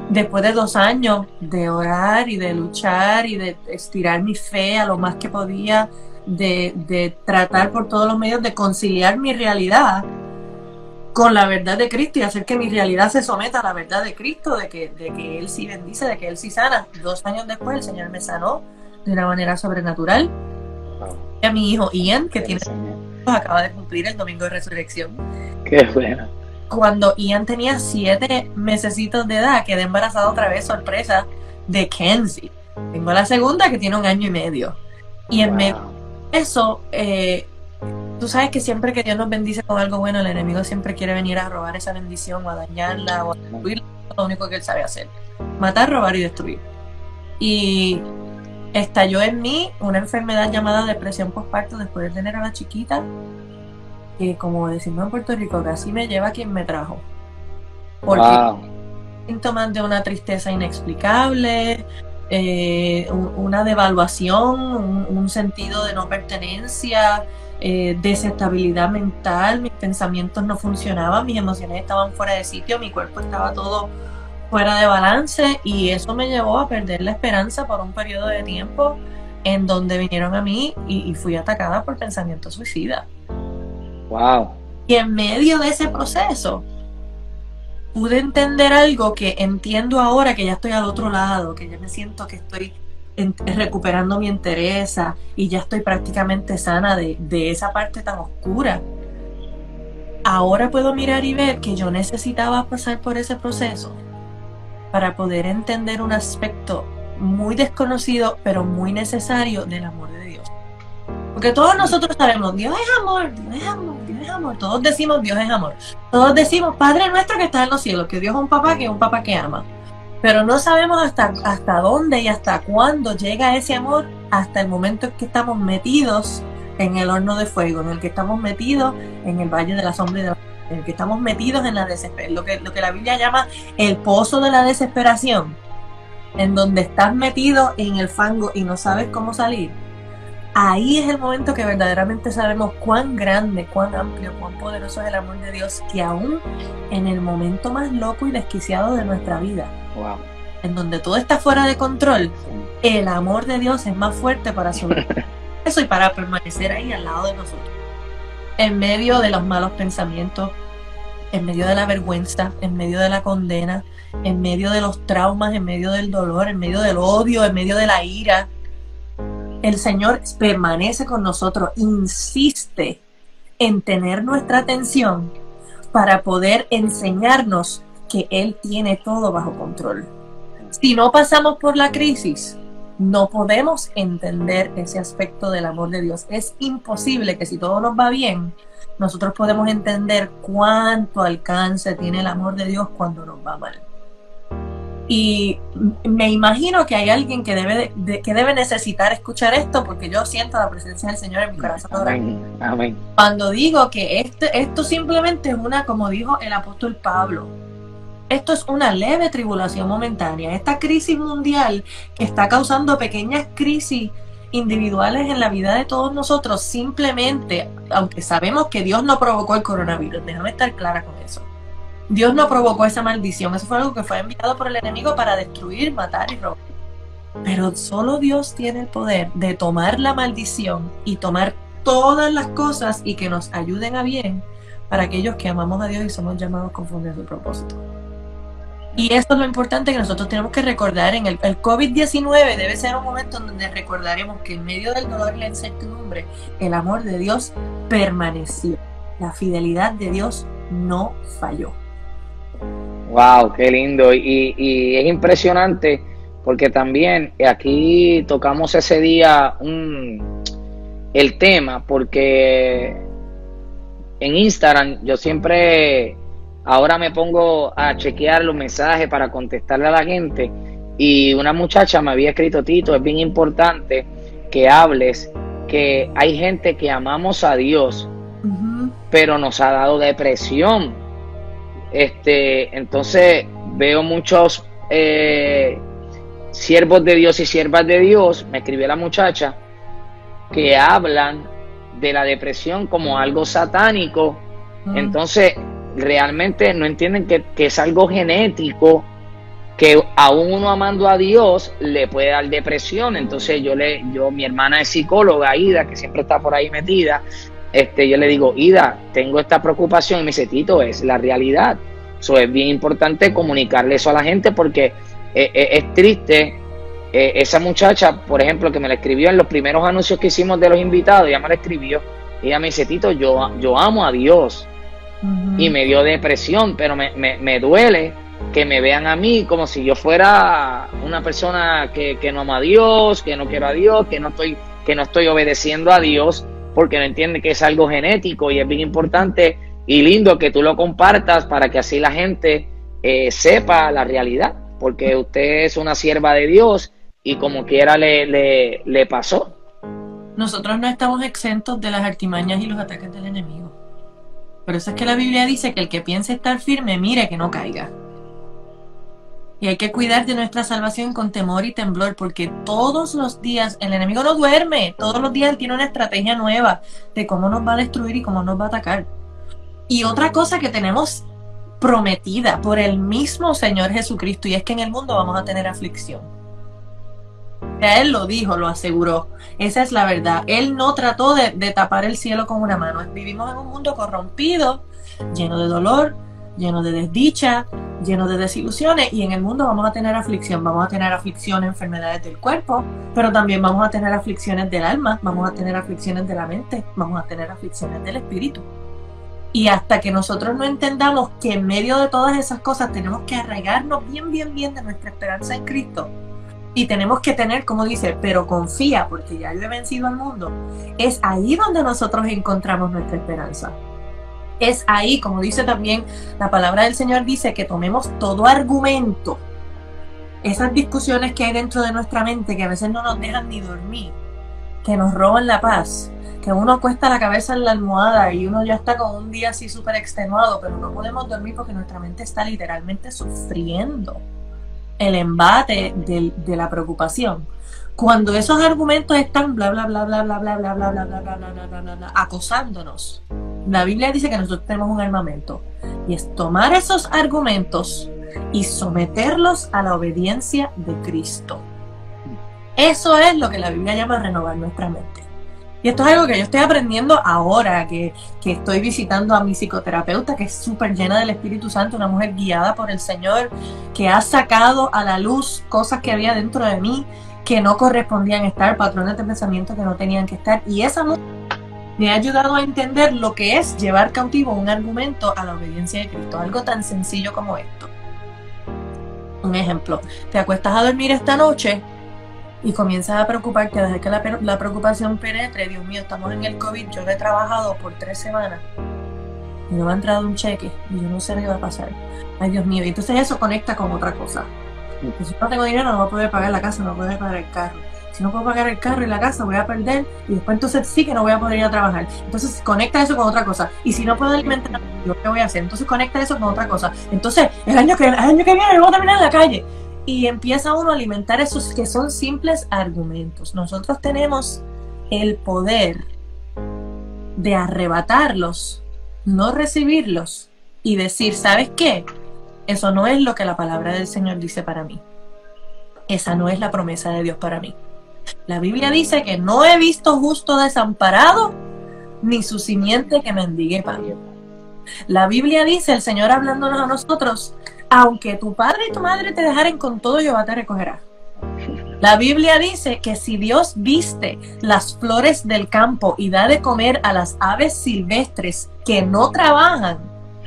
después de 2 años de orar y de luchar y de estirar mi fe a lo más que podía, de tratar por todos los medios de conciliar mi realidad con la verdad de Cristo y hacer que mi realidad se someta a la verdad de Cristo, de que Él sí bendice, de que Él sí sana. 2 años después el Señor me sanó de una manera sobrenatural. Wow. Y a mi hijo Ian, que Gracias, tiene Señor. acaba de cumplir el domingo de resurrección. Qué bueno. Cuando Ian tenía 7 mesecitos de edad, quedé embarazada otra vez, sorpresa, de Kenzie. Tengo la segunda que tiene 1 año y medio. Y en medio Wow. de eso, tú sabes que siempre que Dios nos bendice con algo bueno, el enemigo siempre quiere venir a robar esa bendición o a dañarla o a destruirla. Es lo único que él sabe hacer: matar, robar y destruir. Y estalló en mí una enfermedad llamada depresión postparto después de tener a la chiquita, que, como decimos en Puerto Rico, casi me lleva quien me trajo. Porque Wow. síntomas de una tristeza inexplicable, una devaluación, un sentido de no pertenencia, desestabilidad mental, mis pensamientos no funcionaban, mis emociones estaban fuera de sitio, mi cuerpo estaba todo fuera de balance, y eso me llevó a perder la esperanza por un periodo de tiempo en donde vinieron a mí y fui atacada por pensamientos suicidas. Wow. Y en medio de ese proceso pude entender algo que entiendo ahora, que ya estoy al otro lado, que ya me siento que estoy recuperando mi entereza y ya estoy prácticamente sana de esa parte tan oscura. Ahora puedo mirar y ver que yo necesitaba pasar por ese proceso para poder entender un aspecto muy desconocido, pero muy necesario del amor de Dios. Porque todos nosotros sabemos, Dios es amor, Dios es amor, Dios es amor. Todos decimos, Dios es amor. Todos decimos, Padre nuestro que estás en los cielos, que Dios es un papá que ama. Pero no sabemos hasta dónde y hasta cuándo llega ese amor, hasta el momento en que estamos metidos en el horno de fuego, en el que estamos metidos en el valle de la sombra y de la muerte, en el que estamos metidos en la desesperación, lo que la Biblia llama el pozo de la desesperación, en donde estás metido en el fango y no sabes cómo salir. Ahí es el momento que verdaderamente sabemos cuán grande, cuán amplio, cuán poderoso es el amor de Dios, que aún en el momento más loco y desquiciado de nuestra vida, Wow. en donde todo está fuera de control, el amor de Dios es más fuerte para sobrevivir eso y para permanecer ahí al lado de nosotros. En medio de los malos pensamientos, en medio de la vergüenza, en medio de la condena, en medio de los traumas, en medio del dolor, en medio del odio, en medio de la ira, el Señor permanece con nosotros, insiste en tener nuestra atención para poder enseñarnos que Él tiene todo bajo control. Si no pasamos por la crisis, no podemos entender ese aspecto del amor de Dios. Es imposible que, si todo nos va bien, nosotros podemos entender cuánto alcance tiene el amor de Dios cuando nos va mal. Y me imagino que hay alguien que debe necesitar escuchar esto, porque yo siento la presencia del Señor en mi corazón ahora. Amén. Amén. Cuando digo que esto simplemente es como dijo el apóstol Pablo, esto es una leve tribulación momentánea. Esta crisis mundial que está causando pequeñas crisis individuales en la vida de todos nosotros, simplemente, aunque sabemos que Dios no provocó el coronavirus, déjame estar clara con eso. Dios no provocó esa maldición, eso fue algo que fue enviado por el enemigo para destruir, matar y robar. Pero solo Dios tiene el poder de tomar la maldición y tomar todas las cosas y que nos ayuden a bien para aquellos que amamos a Dios y somos llamados conforme a su propósito. Y esto es lo importante que nosotros tenemos que recordar. En el COVID-19 debe ser un momento en donde recordaremos que en medio del dolor y la incertidumbre, el amor de Dios permaneció. La fidelidad de Dios no falló. Wow, qué lindo. Y es impresionante porque también aquí tocamos ese día el tema, porque en Instagram yo siempre ahora me pongo a chequear los mensajes para contestarle a la gente, y una muchacha me había escrito: Tito, es bien importante que hables que hay gente que amamos a Dios, pero nos ha dado depresión. Entonces veo muchos siervos de Dios y siervas de Dios, me escribió la muchacha, que hablan de la depresión como algo satánico. Entonces realmente no entienden que es algo genético que aún uno amando a Dios le puede dar depresión. Entonces mi hermana es psicóloga, Ida, que siempre está por ahí metida, yo le digo, Ida, tengo esta preocupación, y me dice, Tito, es la realidad. Eso es bien importante comunicarle eso a la gente, porque es triste. Esa muchacha, por ejemplo, que me la escribió en los primeros anuncios que hicimos de los invitados, ella me la escribió, y ella me dice, Tito, yo amo a Dios, y me dio depresión, pero me duele que me vean a mí como si yo fuera una persona que no ama a Dios, que no quiero a Dios, que no estoy obedeciendo a Dios, porque no entiende que es algo genético. Y es bien importante y lindo que tú lo compartas para que así la gente sepa la realidad, porque usted es una sierva de Dios y como quiera le pasó. Nosotros no estamos exentos de las artimañas y los ataques del enemigo. Por eso es que la Biblia dice que el que piense estar firme, mire que no caiga. Y hay que cuidar de nuestra salvación con temor y temblor, porque todos los días el enemigo no duerme. Todos los días él tiene una estrategia nueva de cómo nos va a destruir y cómo nos va a atacar. Y otra cosa que tenemos prometida por el mismo Señor Jesucristo, y es que en el mundo vamos a tener aflicción. Ya Él lo dijo, lo aseguró. Esa es la verdad. Él no trató de tapar el cielo con una mano. Vivimos en un mundo corrompido, lleno de dolor, lleno de desdicha, lleno de desilusiones, y en el mundo vamos a tener aflicción. Vamos a tener aflicción, enfermedades del cuerpo, pero también vamos a tener aflicciones del alma, vamos a tener aflicciones de la mente, vamos a tener aflicciones del espíritu. Y hasta que nosotros no entendamos que en medio de todas esas cosas tenemos que arraigarnos bien de nuestra esperanza en Cristo, y tenemos que tener, como dice, pero confía porque ya yo he vencido al mundo, es ahí donde nosotros encontramos nuestra esperanza. Es ahí, como dice también la palabra del Señor, dice que tomemos todo argumento, esas discusiones que hay dentro de nuestra mente que a veces no nos dejan ni dormir, que nos roban la paz, que uno acuesta la cabeza en la almohada y uno ya está con un día así súper extenuado, pero no podemos dormir porque nuestra mente está literalmente sufriendo el embate de la preocupación. Cuando esos argumentos están bla bla bla bla bla bla bla bla bla bla bla bla bla bla bla acosándonos, la Biblia dice que nosotros tenemos un armamento, y es tomar esos argumentos y someterlos a la obediencia de Cristo. Eso es lo que la Biblia llama renovar nuestra mente. Y esto es algo que yo estoy aprendiendo ahora, que estoy visitando a mi psicoterapeuta, que es súper llena del Espíritu Santo, una mujer guiada por el Señor, que ha sacado a la luz cosas que había dentro de mí que no correspondían estar, patrones de pensamiento que no tenían que estar. Y esa mujer me ha ayudado a entender lo que es llevar cautivo un argumento a la obediencia de Cristo. Algo tan sencillo como esto. Un ejemplo, te acuestas a dormir esta noche y comienzas a preocuparte, desde que la preocupación penetre. Dios mío, estamos en el COVID, yo he trabajado por 3 semanas y no me ha entrado un cheque y yo no sé qué va a pasar. Ay, Dios mío, y entonces eso conecta con otra cosa. Si no tengo dinero no voy a poder pagar la casa, no voy a poder pagar el carro. Si no puedo pagar el carro y la casa voy a perder, y después entonces sí que no voy a poder ir a trabajar. Entonces conecta eso con otra cosa. Y si no puedo alimentar, ¿qué voy a hacer? Entonces conecta eso con otra cosa. Entonces el año que viene voy a terminar en la calle. Y empieza uno a alimentar esos que son simples argumentos. Nosotros tenemos el poder de arrebatarlos, no recibirlos y decir, ¿sabes qué? Eso no es lo que la palabra del Señor dice para mí. Esa no es la promesa de Dios para mí. La Biblia dice que no he visto justo desamparado, ni su simiente que mendigue pan. La Biblia dice, el Señor hablándonos a nosotros, aunque tu padre y tu madre te dejaren, con todo Jehová te recogerá. La Biblia dice que si Dios viste las flores del campo y da de comer a las aves silvestres que no trabajan,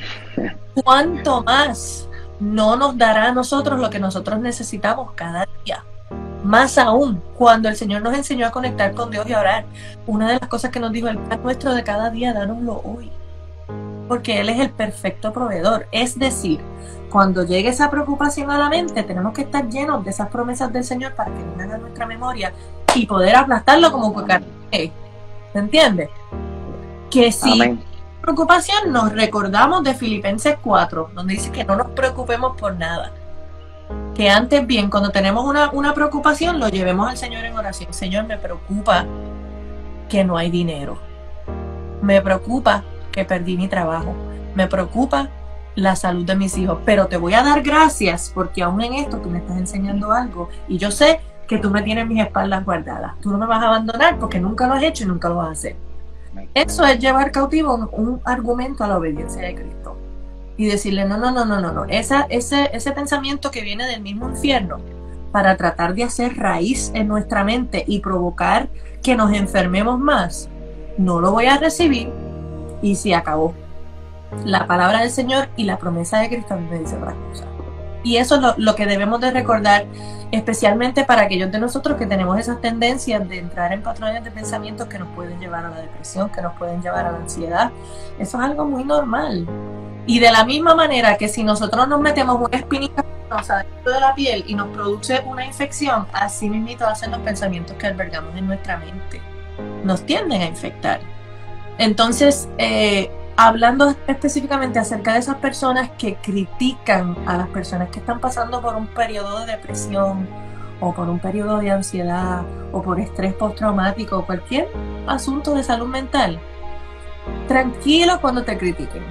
¿cuánto más no nos dará a nosotros lo que nosotros necesitamos cada día? Más aún, cuando el Señor nos enseñó a conectar con Dios y a orar, una de las cosas que nos dijo, el pan nuestro de cada día, dánoslo hoy. Porque Él es el perfecto proveedor. Es decir, cuando llegue esa preocupación a la mente, tenemos que estar llenos de esas promesas del Señor para que vengan a nuestra memoria y poder aplastarlo como cucaracha. ¿Se entiende? Que si Amén. Preocupación, nos recordamos de Filipenses 4, donde dice que no nos preocupemos por nada. Que antes bien, cuando tenemos una preocupación, lo llevemos al Señor en oración. Señor, me preocupa que no hay dinero. Me preocupa que perdí mi trabajo. Me preocupa la salud de mis hijos, pero te voy a dar gracias porque aún en esto tú me estás enseñando algo y yo sé que tú me tienes mis espaldas guardadas. Tú no me vas a abandonar porque nunca lo has hecho y nunca lo vas a hacer. Eso es llevar cautivo un argumento a la obediencia de Cristo y decirle no. Ese pensamiento que viene del mismo infierno para tratar de hacer raíz en nuestra mente y provocar que nos enfermemos más, no lo voy a recibir y se acabó. La palabra del Señor y la promesa de Cristo me dice otra cosa. Y eso es lo que debemos de recordar, especialmente para aquellos de nosotros que tenemos esas tendencias de entrar en patrones de pensamientos que nos pueden llevar a la depresión, que nos pueden llevar a la ansiedad. Eso es algo muy normal. Y de la misma manera que si nosotros nos metemos una espinita dentro de la piel y nos produce una infección, así mismo hacen los pensamientos que albergamos en nuestra mente. Nos tienden a infectar. Entonces, hablando específicamente acerca de esas personas que critican a las personas que están pasando por un periodo de depresión o por un periodo de ansiedad o por estrés postraumático o cualquier asunto de salud mental, tranquilo cuando te critiquen.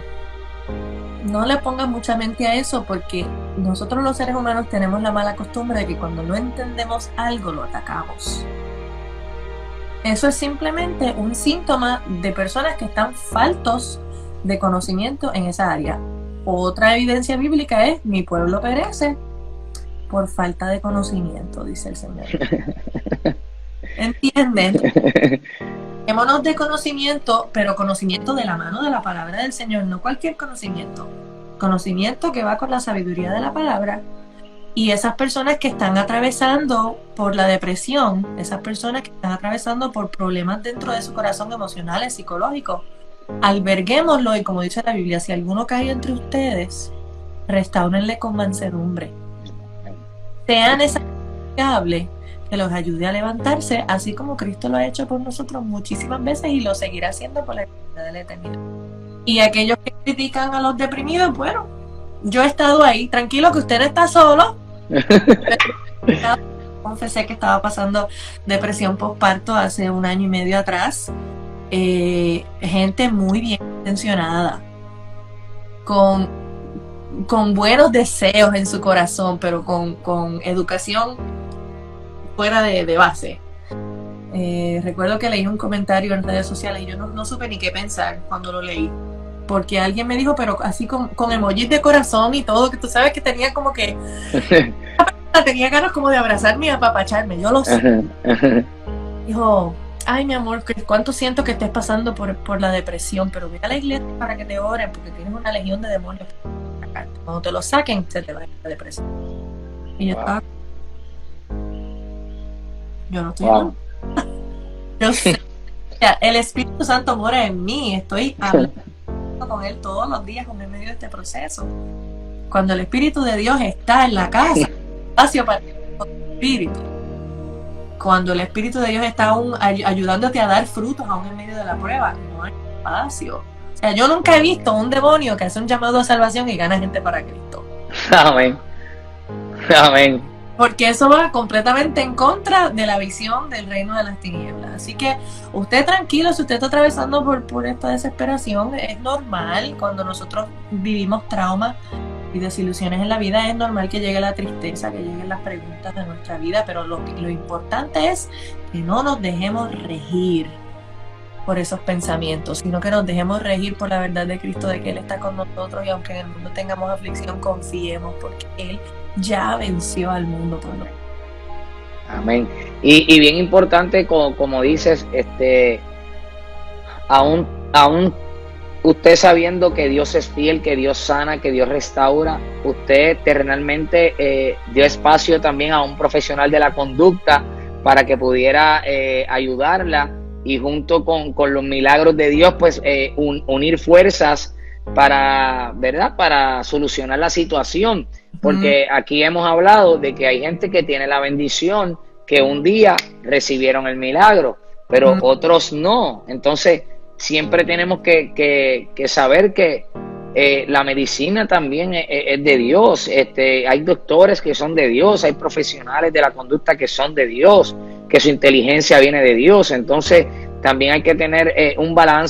No le pongas mucha mente a eso porque nosotros los seres humanos tenemos la mala costumbre de que cuando no entendemos algo lo atacamos. Eso es simplemente un síntoma de personas que están faltos de conocimiento en esa área. Otra evidencia bíblica es: mi pueblo perece por falta de conocimiento, dice el Señor. ¿Entienden? Démonos de conocimiento, pero conocimiento de la mano de la palabra del Señor, no cualquier conocimiento. Conocimiento que va con la sabiduría de la palabra. Y esas personas que están atravesando por la depresión, esas personas que están atravesando por problemas dentro de su corazón emocionales, psicológicos, alberguémoslo y como dice la Biblia, si alguno cae entre ustedes, restáurenle con mansedumbre. Sean esa confiable que los ayude a levantarse, así como Cristo lo ha hecho por nosotros muchísimas veces y lo seguirá haciendo por la eternidad de la eternidad. Y aquellos que critican a los deprimidos, bueno, yo he estado ahí, tranquilo que usted no está solo. Confesé que estaba pasando depresión postparto hace 1 año y medio atrás. Gente muy bien intencionada, con buenos deseos en su corazón, pero con educación fuera de base. Recuerdo que leí un comentario en redes sociales y yo no supe ni qué pensar cuando lo leí, porque alguien me dijo, pero así con emojis de corazón y todo, que tú sabes que tenía como que tenía ganas como de abrazarme y apapacharme, yo lo sé. Dijo: ay, mi amor, cuánto siento que estés pasando por la depresión, pero ve a la iglesia para que te oren, porque tienes una legión de demonios. Cuando te lo saquen, se te va a ir la depresión. Y yo estaba... yo no estoy hablando. Yo sé. O sea, el Espíritu Santo mora en mí, estoy hablando con Él todos los días en medio de este proceso. Cuando el Espíritu de Dios está en la casa, espacio para el Espíritu. Cuando el Espíritu de Dios está aún ayudándote a dar frutos aún en medio de la prueba, no hay espacio. O sea, yo nunca he visto un demonio que hace un llamado a salvación y gana gente para Cristo. Amén. Amén. Porque eso va completamente en contra de la visión del reino de las tinieblas. Así que usted tranquilo, si usted está atravesando por esta desesperación, es normal. Cuando nosotros vivimos traumas y desilusiones en la vida, es normal que llegue la tristeza, que lleguen las preguntas de nuestra vida, pero lo importante es que no nos dejemos regir por esos pensamientos, sino que nos dejemos regir por la verdad de Cristo, de que Él está con nosotros, y aunque en el mundo tengamos aflicción, confiemos, porque Él ya venció al mundo por nosotros. Amén. Y bien importante, como dices, aún usted sabiendo que Dios es fiel, que Dios sana, que Dios restaura, usted terrenalmente dio espacio también a un profesional de la conducta para que pudiera ayudarla, y junto con los milagros de Dios, pues unir fuerzas para, ¿verdad?, para solucionar la situación. Porque aquí hemos hablado de que hay gente que tiene la bendición, que un día recibieron el milagro, pero otros no. Entonces siempre tenemos que saber que la medicina también es de Dios. Hay doctores que son de Dios, hay profesionales de la conducta que son de Dios, que su inteligencia viene de Dios. Entonces también hay que tener un balance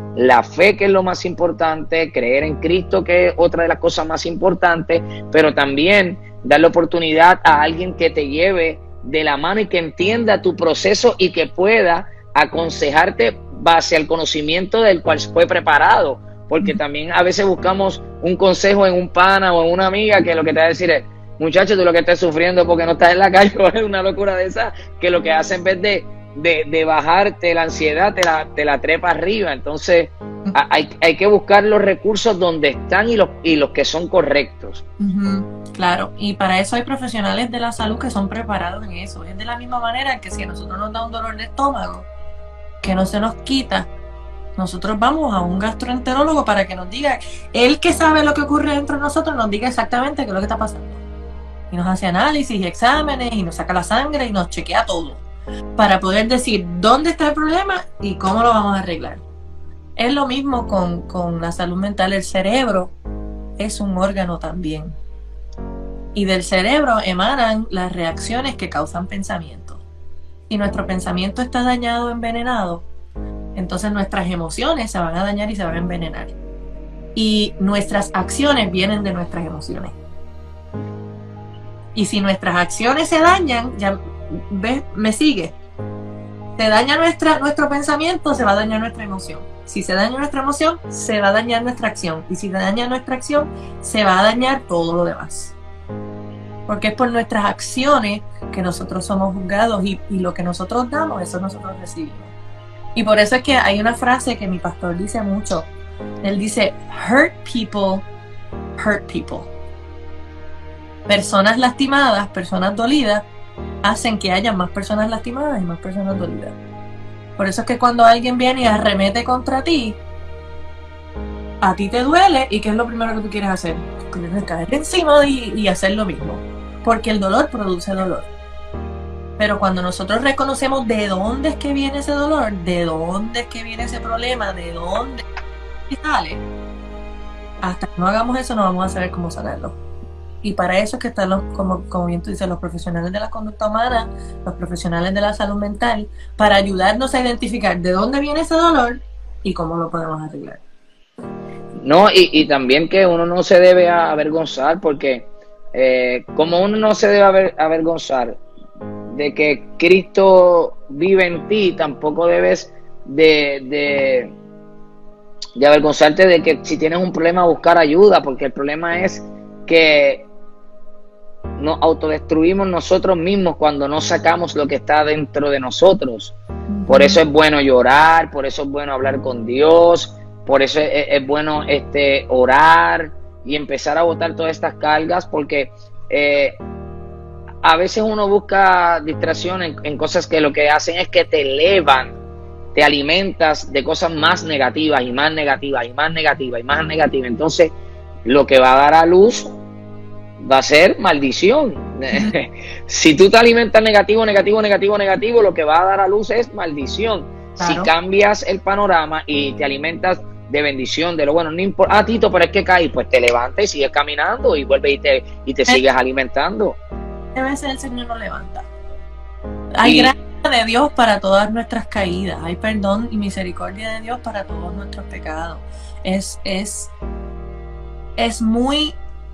la fe, que es lo más importante, creer en Cristo, que es otra de las cosas más importantes, pero también darle oportunidad a alguien que te lleve de la mano y que entienda tu proceso y que pueda aconsejarte base al conocimiento del cual fue preparado, porque también a veces buscamos un consejo en un pana o en una amiga que lo que te va a decir es, muchacho, tú lo que estás sufriendo porque no estás en la calle, es una locura de esa, que lo que hace en vez de bajarte la ansiedad, te la trepa arriba. Entonces hay que buscar los recursos donde están y los que son correctos. Claro, y para eso hay profesionales de la salud que son preparados en eso. Es de la misma manera que si a nosotros nos da un dolor de estómago que no se nos quita, nosotros vamos a un gastroenterólogo para que nos diga, él que sabe lo que ocurre dentro de nosotros, nos diga exactamente qué es lo que está pasando. Y nos hace análisis y exámenes y nos saca la sangre y nos chequea todo para poder decir dónde está el problema y cómo lo vamos a arreglar. Es lo mismo con la salud mental. El cerebro es un órgano también. Y del cerebro emanan las reacciones que causan pensamientos. Si nuestro pensamiento está dañado, envenenado, entonces nuestras emociones se van a dañar y se van a envenenar. Y nuestras acciones vienen de nuestras emociones. Y si nuestras acciones se dañan, ya ves, me sigue. Se daña nuestro pensamiento, se va a dañar nuestra emoción. Si se daña nuestra emoción, se va a dañar nuestra acción. Y si se daña nuestra acción, se va a dañar todo lo demás. Porque es por nuestras acciones que nosotros somos juzgados y lo que nosotros damos, eso nosotros recibimos. Y por eso es que hay una frase que mi pastor dice mucho. Él dice, hurt people. Personas lastimadas, personas dolidas, hacen que haya más personas lastimadas y más personas dolidas. Por eso es que cuando alguien viene y arremete contra ti, a ti te duele, ¿y qué es lo primero que tú quieres hacer? Quieres caer encima y hacer lo mismo. Porque el dolor produce dolor. Pero cuando nosotros reconocemos de dónde es que viene ese dolor, de dónde es que viene ese problema, de dónde sale, hasta que no hagamos eso no vamos a saber cómo sanarlo. Y para eso es que están como bien tú dices, los profesionales de la conducta humana, los profesionales de la salud mental, para ayudarnos a identificar de dónde viene ese dolor y cómo lo podemos arreglar. No, y también que uno no se debe avergonzar, porque como uno no se debe avergonzar de que Cristo vive en ti, tampoco debes de avergonzarte de que si tienes un problema buscar ayuda, porque el problema es que nos autodestruimos nosotros mismos cuando no sacamos lo que está dentro de nosotros. Por eso es bueno llorar, por eso es bueno hablar con Dios, por eso es bueno orar y empezar a botar todas estas cargas, porque a veces uno busca distracción en cosas que lo que hacen es que te elevan, te alimentas de cosas más negativas y más negativas y más negativas y más negativas. Entonces lo que va a dar a luz va a ser maldición. Si tú te alimentas negativo, lo que va a dar a luz es maldición. Claro. Si cambias el panorama y te alimentas de bendición, de lo bueno, no importa, Tito, pero es que caí, pues te levantas y sigues caminando y vuelves y te sigues alimentando. A veces el Señor nos levanta. Hay gracia de Dios para todas nuestras caídas, hay perdón y misericordia de Dios para todos nuestros pecados. Es muy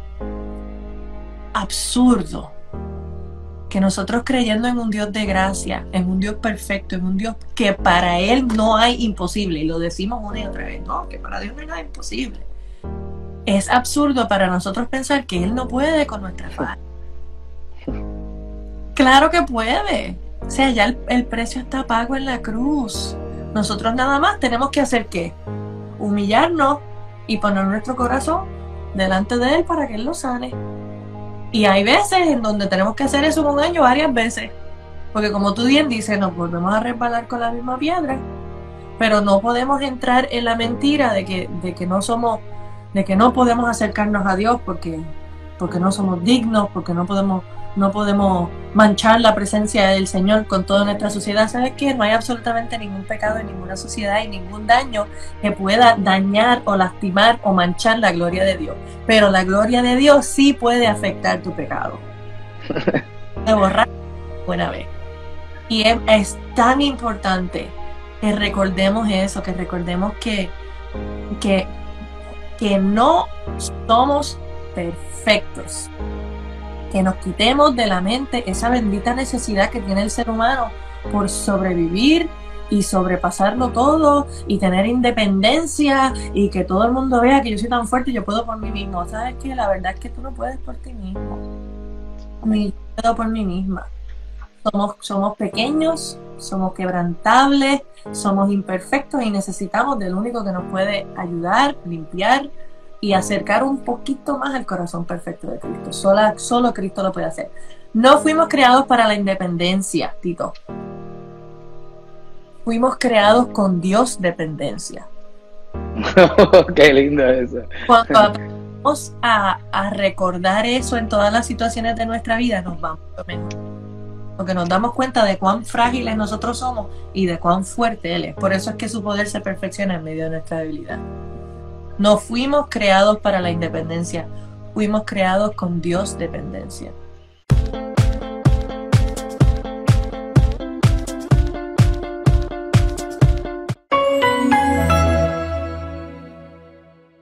absurdo que nosotros, creyendo en un Dios de gracia, en un Dios perfecto, en un Dios que para Él no hay imposible, y lo decimos una y otra vez, no, que para Dios no hay nada imposible. Es absurdo para nosotros pensar que Él no puede con nuestra falla. Claro que puede. O sea, ya el precio está pago en la cruz. Nosotros nada más tenemos que hacer ¿qué? Humillarnos y poner nuestro corazón delante de Él para que Él lo sane. Y hay veces en donde tenemos que hacer eso con ellos varias veces. Porque como tú bien dices, nos volvemos a resbalar con la misma piedra. Pero no podemos entrar en la mentira de que no podemos acercarnos a Dios porque no somos dignos, porque no podemos manchar la presencia del Señor con toda nuestra sociedad. ¿Sabes qué? No hay absolutamente ningún pecado en ninguna sociedad y ningún daño que pueda dañar o lastimar o manchar la gloria de Dios. Pero la gloria de Dios sí puede afectar tu pecado. De borrar buena vez. Y es tan importante que recordemos eso, que recordemos que que, que no somos perfectos, que nos quitemos de la mente esa bendita necesidad que tiene el ser humano por sobrevivir y sobrepasarlo todo y tener independencia y que todo el mundo vea que yo soy tan fuerte y yo puedo por mí mismo. ¿Sabes qué? La verdad es que tú no puedes por ti mismo. Yo puedo por mí misma. Somos pequeños, somos quebrantables, somos imperfectos y necesitamos del único que nos puede ayudar, limpiar y acercar un poquito más al corazón perfecto de Cristo. Solo Cristo lo puede hacer. No fuimos creados para la independencia, Tito. Fuimos creados con Dios dependencia. Qué lindo eso. Cuando aprendemos a recordar eso en todas las situaciones de nuestra vida, nos vamos a lo mejor. Porque nos damos cuenta de cuán frágiles nosotros somos y de cuán fuerte Él es. Por eso es que su poder se perfecciona en medio de nuestra debilidad. No fuimos creados para la independencia, fuimos creados con Dios dependencia.